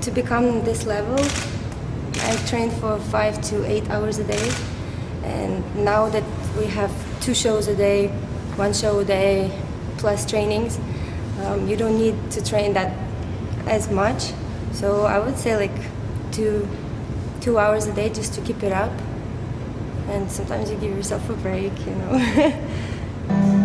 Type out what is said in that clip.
to become this level, I trained for 5 to 8 hours a day. And now that we have 2 shows a day, 1 show a day, plus trainings, you don't need to train that as much. So I would say like 2 hours a day just to keep it up. And sometimes you give yourself a break, you know.